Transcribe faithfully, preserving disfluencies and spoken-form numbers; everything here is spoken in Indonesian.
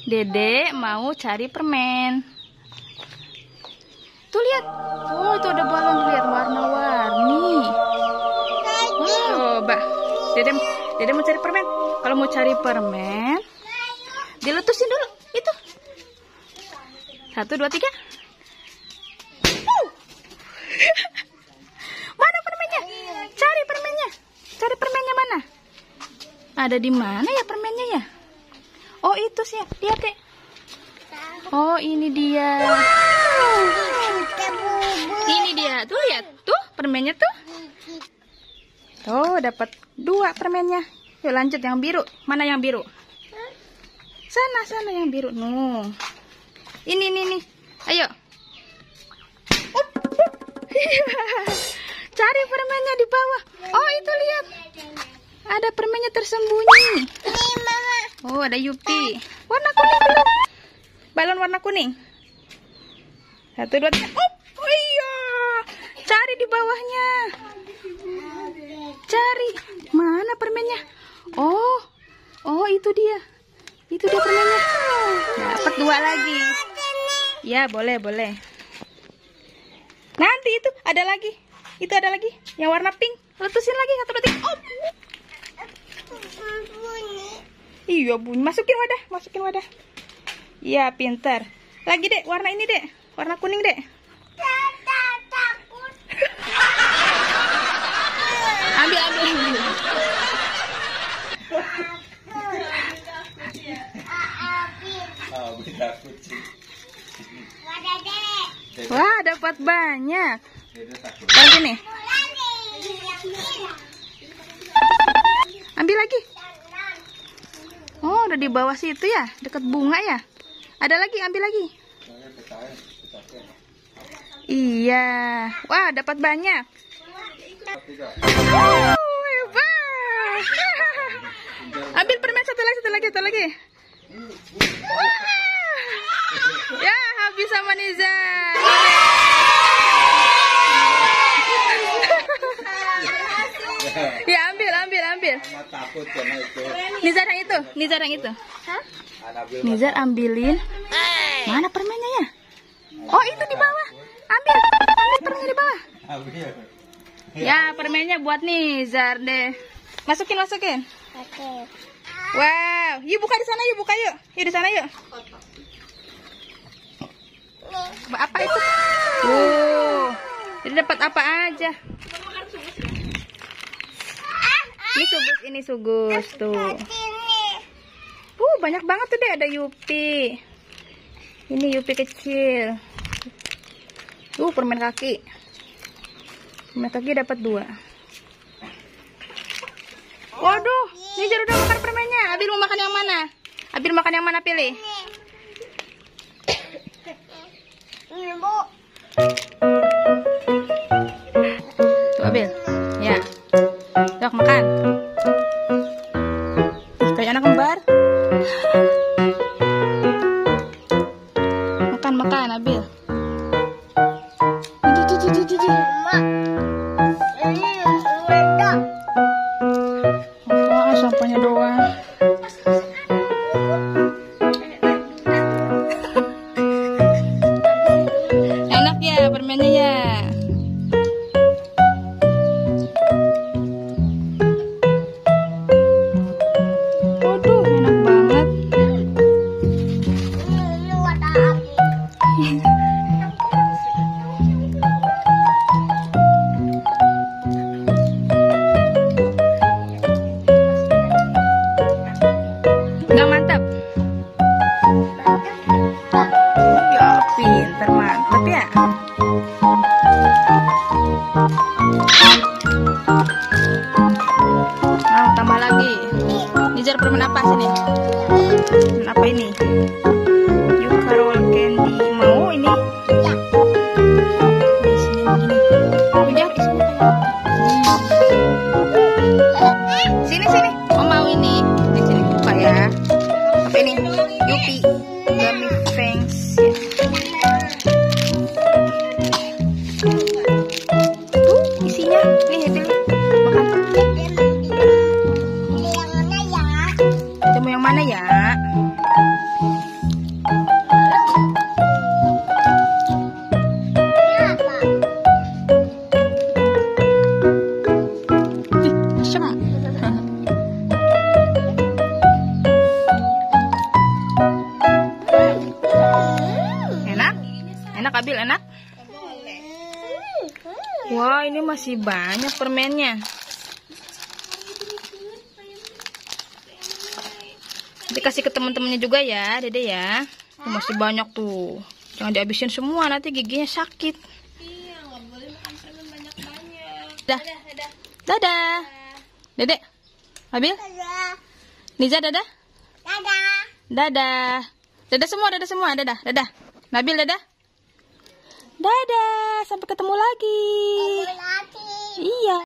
Dede mau cari permen. Tuh lihat. Oh, itu ada balon, lihat warna-warni. Coba. Dede, Dede mau cari permen. Kalau mau cari permen, diletusin dulu. Itu. Satu, dua, tiga. Uh. Mana permennya? Cari permennya. Cari permennya mana? Ada di mana ya permennya ya? Oh itu sih, lihat deh. Oh ini dia. Ini dia, tuh lihat, tuh permennya tuh. Tuh dapat dua permennya. Yuk lanjut yang biru. Mana yang biru? Sana sana yang biru. Nuh. Ini ini nih. Ayo. Up, up. Cari permennya di bawah. Oh itu lihat. Ada permennya tersembunyi. Oh ada Yupi. Warna kuning belum? Balon warna kuning. Satu dua tiga. Oh, oh iya. Cari di bawahnya. Cari. Mana permennya? Oh, oh itu dia. Itu dia permennya. Dapat dua lagi. Ya boleh boleh. Nanti itu ada lagi. Itu ada lagi. Yang warna pink. Letusin lagi satu dua tiga. Oh. Iya bunyi. Masukin wadah, masukin wadah. Iya pintar. Lagi dek, warna ini dek, warna kuning dek. Takut. Ambil ambil. ambil. Wah dapat banyak. Taruh sini. Ambil lagi. Oh, udah di bawah situ ya, dekat bunga ya. Ada lagi, ambil lagi. Iya. Wah, dapat banyak. Oh, hebat. Ambil permen satu lagi, satu lagi, satu lagi. Wah. Ya, habis sama Nizar. Ya, ambil, ambil, ambil. Nizar yang itu, Nizar yang itu. Hah? Nizar ambilin. Mana permennya ya? Oh, itu di bawah. Ambil, ambil permennya di bawah. Ya, permennya buat Nizar deh. Masukin, masukin. Wow, yuk buka di sana, yuk buka yuk. Yuk di sana yuk. Apa itu? Tuh, jadi dapat apa aja? Ini sugus, ini sugus tuh. Uh, banyak banget tuh deh, ada Yupi. Ini Yupi kecil. Tuh, permen kaki. Permen kaki dapat dua. Waduh, Nizar udah makan permennya. Abil mau makan yang mana? Abil makan yang mana, pilih. Ini, Bu. Tuh, Abil. Ya. Dok, makan. Kayak anak kembar. Makan, makan, Abil. Di, di, di, di, di. Ini beda. Oh, sampahnya doang. Enak ya permennya ya. Waduh, enak banget. Ini warna api. Nggak mantap? Ya, pinter mantap ya. Nah, tambah lagi. Nizar permen apa sini? Permen apa ini? Yuka roll candy. Mau ini? Ya. Di sini begini. Udah di sini. Sini sini. Oh mau ini. Di sini buka ya. Apa ini? Yupi. Gummy Fangs. Tuh isinya. Nih ya pilih. Makan. Ini yang mana ya? Kamu yang mana ya? masih banyak permennya. Nanti kasih ke teman-temannya juga ya, Dede ya. Oh, masih banyak tuh. Jangan dihabisin semua, nanti giginya sakit. Iya, nggak boleh makan permen banyak-banyak. Dah. Dadah, dadah. Dadah. Dedek. Abil. Dadah. Niza dadah. Dadah. Dadah. Dadah semua, dadah semua, dadah, dadah. Nabil dadah. Dadah, sampai ketemu lagi. Lagi. Iya.